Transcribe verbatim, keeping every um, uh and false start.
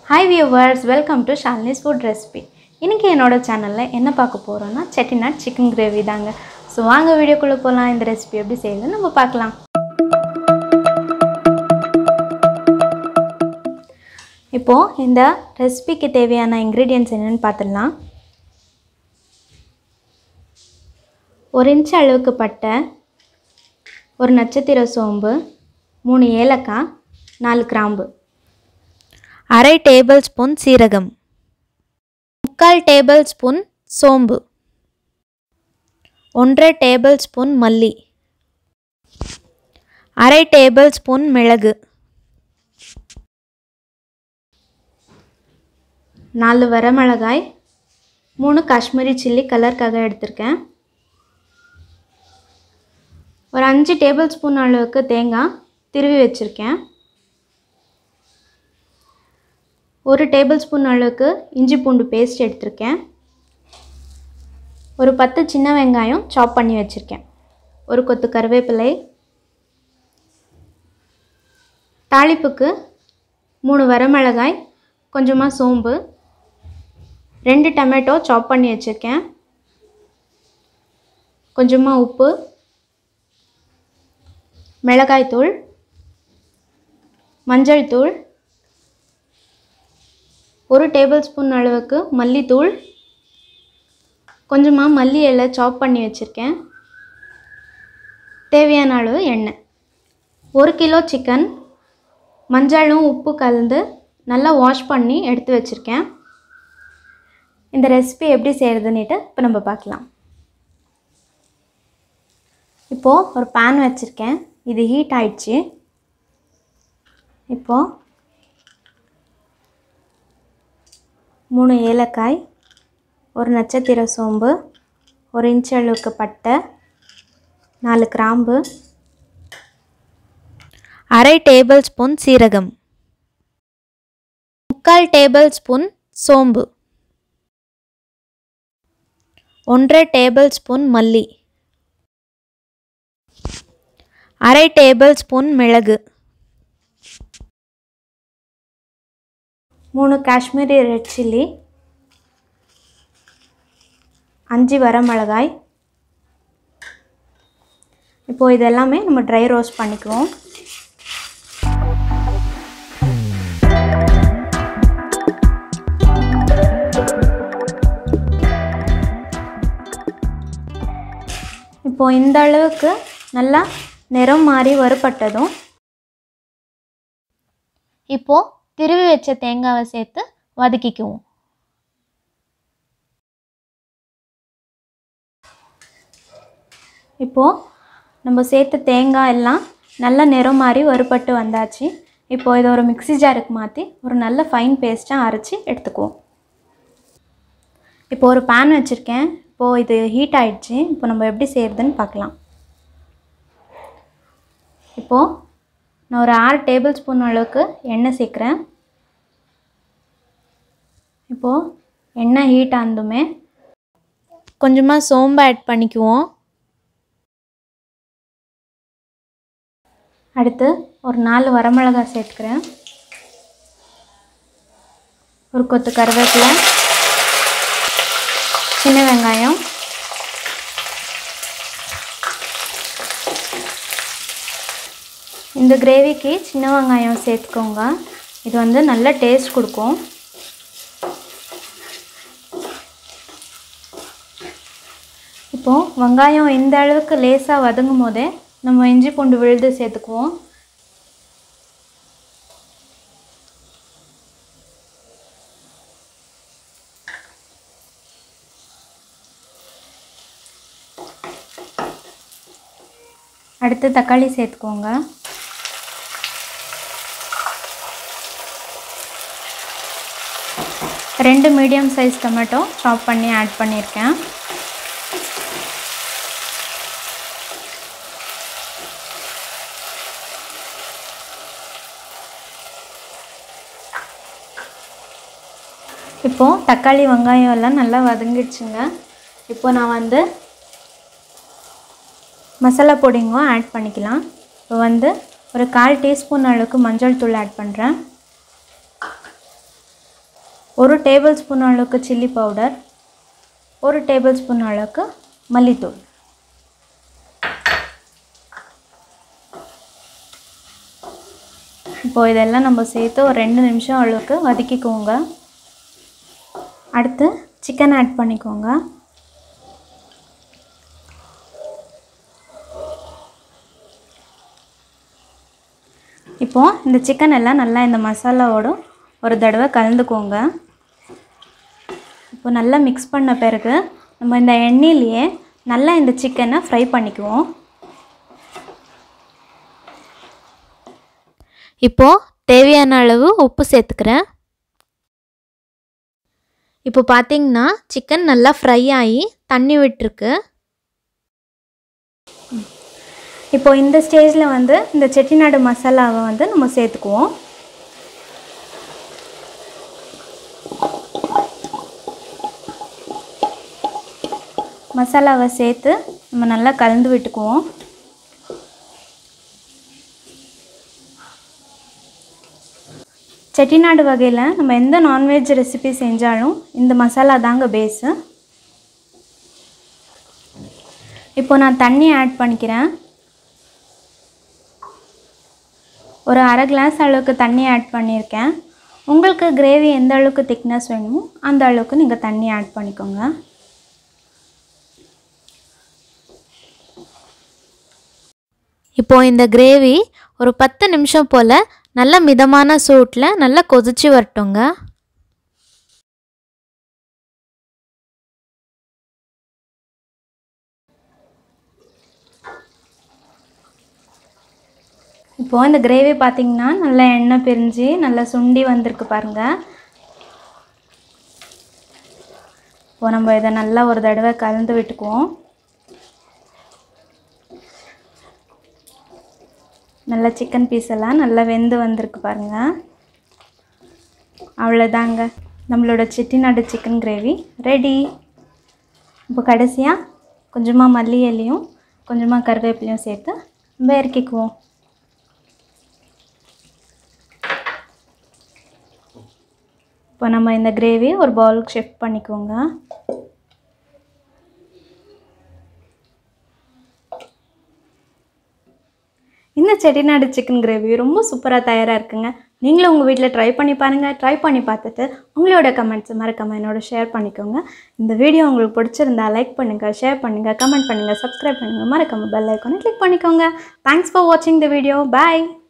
Hi viewers, welcome to Shalini's Food Recipe. இன்னைக்கு என்னோட சேனல்ல என்ன பார்க்க போறோம்னா chettinad chicken gravy தாங்க. சோ வாங்க வீடியோக்குள்ள போலாம். இந்த ரெசிபி எப்படி செய்யணும்னு நம்ம பார்க்கலாம். இப்போ இந்த ரெசிபிக்கு தேவையான ingredients என்னன்னு பார்த்தலாம். ஒரு இன்ச் அளவுக்கு பட்டை, ஒரு நட்சத்திர சோம்பு, மூணு ஏலக்காய், நாலு கிராம்பு, அரை டேபிள் ஸ்பூன் சீரகம், முக்கால் டேபிள் ஸ்பூன் சோம்பு, ஒன்றரை டேபிள் ஸ்பூன் மல்லி, அரை டேபிள் ஸ்பூன் மிளகு, நாலு வரமிளகாய், மூணு காஷ்மீரி சில்லி கலருக்காக எடுத்திருக்கேன், ஒரு அஞ்சு டேபிள் ஸ்பூன் அளவுக்கு தேங்காய் திருவி வச்சுருக்கேன், ஒரு டேபிள் ஸ்பூன் அளவுக்கு இஞ்சி பூண்டு பேஸ்ட் எடுத்திருக்கேன், ஒரு பத்து சின்ன வெங்காயம் சாப் பண்ணி வச்சுருக்கேன், ஒரு கொத்து கருவேப்பிலை, தாளிப்புக்கு மூணு வரமிளகாய், கொஞ்சமாக சோம்பு, ரெண்டு டொமேட்டோ சாப் பண்ணி வச்சுருக்கேன், கொஞ்சமாக உப்பு, மிளகாய் தூள், மஞ்சள் தூள், ஒரு டேபிள் ஸ்பூன் அளவுக்கு மல்லித்தூள், கொஞ்சமாக மல்லி இலை சாப் பண்ணி வச்சுருக்கேன், தேவையான அளவு எண்ணெய், ஒரு கிலோ சிக்கன் மஞ்சளும் உப்பு கலந்து நல்லா வாஷ் பண்ணி எடுத்து வச்சுருக்கேன். இந்த ரெசிபி எப்படி செய்கிறதுன்னுட்டு இப்போ நம்ம பார்க்கலாம். இப்போது ஒரு பேன் வச்சுருக்கேன், இது ஹீட் ஆயிடுச்சு. இப்போது மூணு ஏலக்காய், ஒரு நட்சத்திர சோம்பு, ஒரு இன்ச் அளவுக்கு பட்டை, நாலு கிராம்பு, அரை டேபிள் ஸ்பூன் சீரகம், முக்கால் டேபிள் ஸ்பூன் சோம்பு, ஒன்றரை டேபிள் ஸ்பூன் மல்லி, அரை டேபிள் ஸ்பூன் மிளகு, மூணு காஷ்மீரி ரெட் சில்லி, அஞ்சு வரமிளகாய். இப்போது இதெல்லாமே நம்ம ட்ரை ரோஸ்ட் பண்ணிக்குவோம். இப்போது இந்த அளவுக்கு நல்லா நிறம் மாறி வறுபட்டதும் இப்போது திருவி வச்ச தேங்காவை சேர்த்து வதக்கிக்குவோம். இப்போது நம்ம சேர்த்த தேங்காய் எல்லாம் நல்ல நிறம் மாதிரி வறுபட்டு வந்தாச்சு. இப்போது இதை ஒரு மிக்ஸி ஜாருக்கு மாற்றி ஒரு நல்ல ஃபைன் பேஸ்ட்டாக அரைச்சி எடுத்துக்குவோம். இப்போ ஒரு பேன் வச்சுருக்கேன். இப்போது இது ஹீட் ஆகிடுச்சு. இப்போ நம்ம எப்படி செய்கிறதுன்னு பார்க்கலாம். இப்போது நான் ஒரு ஆறு டேபிள் ஸ்பூன் அளவுக்கு எண்ணெய் சேர்க்குறேன். இப்போது எண்ணெய் ஹீட் ஆனதுமே கொஞ்சமாக சோம்பு ஆட் பண்ணிக்குவோம். அடுத்து ஒரு நாலு வரமிளகாய் சேர்த்துக்கிறேன், ஒரு கொத்து கருவேப்பிலை, சின்ன வெங்காயம், இந்த கிரேவிக்கு சின்ன வெங்காயம் சேர்த்துக்கோங்க. இது வந்து நல்ல டேஸ்ட் கொடுக்கும். இப்போது வெங்காயம் இந்த அளவுக்கு லேசாக வதங்கும் போதே நம்ம இஞ்சி பூண்டு விழுது சேர்த்துக்குவோம். அடுத்து தக்காளி சேர்த்துக்கோங்க. ரெண்டு மீடியம் சைஸ் டொமேட்டோ சாப் பண்ணி ஆட் பண்ணியிருக்கேன். இப்போது தக்காளி வெங்காயம் எல்லாம் நல்லா வதங்கிடுச்சுங்க. இப்போ நான் வந்து மசாலா பொடிங்க ஆட் பண்ணிக்கலாம். இப்போ வந்து ஒரு கால் டீஸ்பூன் அளவுக்கு மஞ்சள் தூள் ஆட் பண்ணுறேன். ஒரு டேபிள் ஸ்பூன் அளவுக்கு சில்லி பவுடர், ஒரு டேபிள் ஸ்பூன் அளவுக்கு மல்லித்தூள். இப்போ இதெல்லாம் நம்ம சேர்த்து ஒரு ரெண்டு நிமிஷம் அளவுக்கு வதக்கிக்கோங்க. அடுத்து சிக்கன் ஆட் பண்ணிக்கோங்க. இப்போது இந்த சிக்கன் எல்லாம் நல்லா இந்த மசாலாவோடு ஒரு தடவை கலந்துக்கோங்க. இப்போ நல்லா மிக்ஸ் பண்ண பிறகு நம்ம இந்த எண்ணெயிலேயே நல்லா இந்த சிக்கனை ஃப்ரை பண்ணிக்குவோம். இப்போது தேவையான அளவு உப்பு சேர்த்துக்கிறேன். இப்போ பார்த்தீங்கன்னா சிக்கன் நல்லா ஃப்ரை ஆகி தண்ணி விட்டுருக்கு. இப்போ இந்த ஸ்டேஜில் வந்து இந்த செட்டிநாடு மசாலாவை வந்து நம்ம சேர்த்துக்குவோம். மசாலாவை சேர்த்து நம்ம நல்லா கலந்து விட்டுக்குவோம். செட்டிநாடு வகையில் நம்ம எந்த நான்வெஜ் ரெசிபி செஞ்சாலும் இந்த மசாலா தாங்க பேஸு. இப்போ நான் தண்ணி ஆட் பண்ணிக்கிறேன். ஒரு அரை கிளாஸ் அளவுக்கு தண்ணி ஆட் பண்ணியிருக்கேன். உங்களுக்கு கிரேவி எந்த அளவுக்கு திக்னஸ் வேணுமோ அந்த அளவுக்கு நீங்கள் தண்ணி ஆட் பண்ணிக்கோங்க. இப்போது இந்த கிரேவி ஒரு பத்து நிமிஷம் போல் நல்ல மிதமான சூட்டில் நல்லா கொதிச்சு வரட்டுங்க. இப்போது இந்த கிரேவி பார்த்திங்கன்னா நல்லா எண்ணெய் பிரிஞ்சு நல்லா சுண்டி வந்திருக்கு பாருங்கள். இப்போது நம்ம இதை நல்லா ஒரு தடவை கலந்து விட்டுக்குவோம். நல்லா சிக்கன் பீஸ் எல்லாம் நல்லா வெந்து வந்திருக்கு பாருங்கள். அவ்வளோதாங்க, நம்மளோட செட்டிநாடு சிக்கன் கிரேவி ரெடி. இப்போ கடைசியாக கொஞ்சமாக மல்லி இலையும் கொஞ்சமாக கருவேப்பிலையும் சேர்த்து நம்ம இறக்கிக்குவோம். இப்போ நம்ம இந்த கிரேவி ஒரு பவுலுக்கு ஷிஃப்ட் பண்ணிக்கோங்க. இந்த செட்டிநாடு சிக்கன் கிரேவி ரொம்ப சூப்பராக தயாராக இருக்குங்க. நீங்களும் உங்கள் வீட்டில் ட்ரை பண்ணி பாருங்கள். ட்ரை பண்ணி பார்த்துட்டு உங்களோட கமெண்ட்ஸ் மறக்காமல் என்னோட ஷேர் பண்ணிக்கோங்க. இந்த வீடியோ உங்களுக்கு பிடிச்சிருந்தா லைக் பண்ணுங்கள், ஷேர் பண்ணுங்கள், கமெண்ட் பண்ணுங்கள், சப்ஸ்கிரைப் பண்ணுங்கள், மறக்காமல் பெல் ஐக்கானை கிளிக் பண்ணிக்கோங்க. தேங்க்ஸ் ஃபார் வாட்சிங் த வீடியோ. பாய்.